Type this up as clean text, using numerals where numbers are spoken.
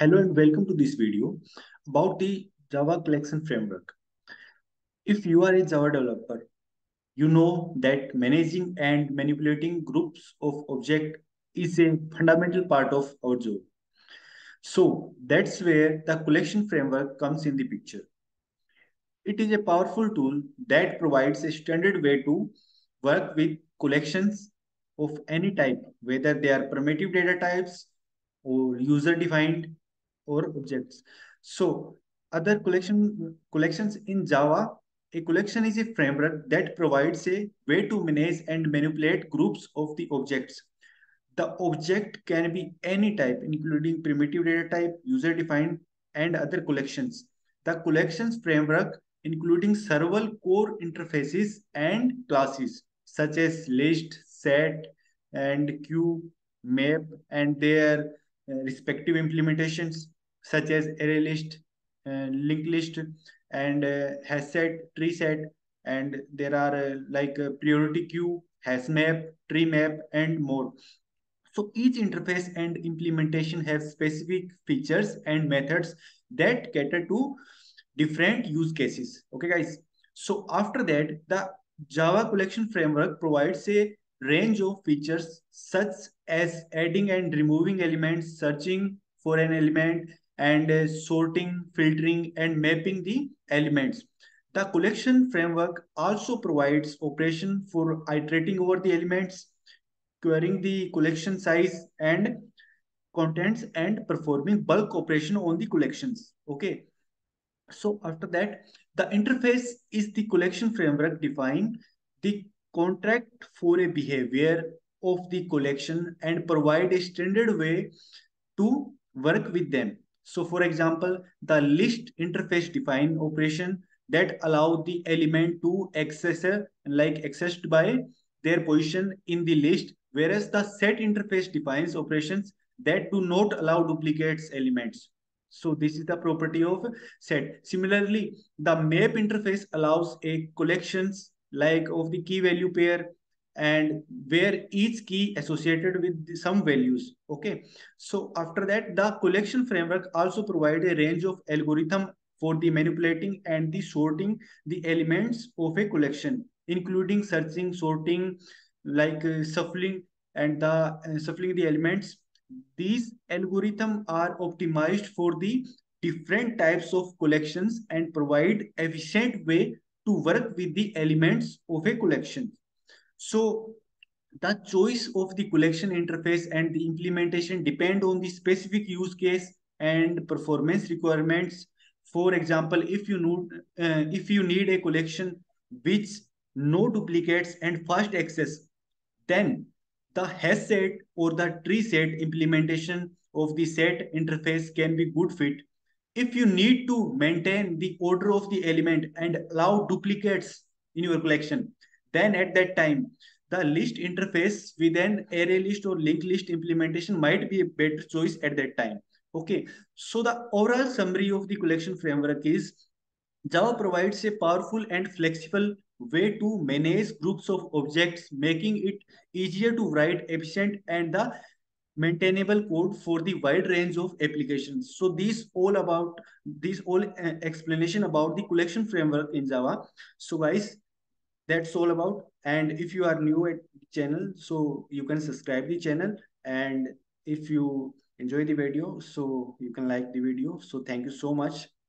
Hello and welcome to this video about the Java collection framework. If you are a Java developer, you know that managing and manipulating groups of objects is a fundamental part of our job. So that's where the collection framework comes in the picture. It is a powerful tool that provides a standard way to work with collections of any type, whether they are primitive data types or user defined or objects. So other collections in Java, a collection is a framework that provides a way to manage and manipulate groups of the objects. The object can be any type, including primitive data type, user defined, and other collections. The collections framework including several core interfaces and classes such as list, set, and queue, map, and their respective implementations such as array list, linked list, and hash set, tree set, and there are priority queue, hash map, tree map, and more. So each interface and implementation have specific features and methods that cater to different use cases. Okay, guys. So after that, the Java collection framework provides a range of features such as adding and removing elements, searching for an element, and sorting, filtering, and mapping the elements. The collection framework also provides operation for iterating over the elements, querying the collection size and contents, and performing bulk operation on the collections. Okay. So after that, the interface is the collection framework define the contract for a behavior of the collection and provide a standard way to work with them. So for example, the list interface define operation that allow the element to accessed by their position in the list, whereas the set interface defines operations that do not allow duplicates elements. So this is the property of set. Similarly, the map interface allows a collections like of the key value pair and where each key associated with some values. Okay. So after that, the collection framework also provide a range of algorithm for the manipulating and the sorting the elements of a collection, including searching, sorting, shuffling, and the shuffling the elements. These algorithms are optimized for the different types of collections and provide efficient way to work with the elements of a collection. So the choice of the collection interface and the implementation depend on the specific use case and performance requirements. For example, if you need a collection which no duplicates and fast access, then the hash set or the tree set implementation of the set interface can be good fit. If you need to maintain the order of the element and allow duplicates in your collection, then at that time the list interface with an array list or linked list implementation might be a better choice at that time. Okay, so the overall summary of the collection framework is Java provides a powerful and flexible way to manage groups of objects, making it easier to write efficient and the maintainable code for the wide range of applications. So these all explanation about the collection framework in Java. So guys, that's all about. And if you are new at the channel, so you can subscribe the channel, and if you enjoy the video, so you can like the video. So thank you so much.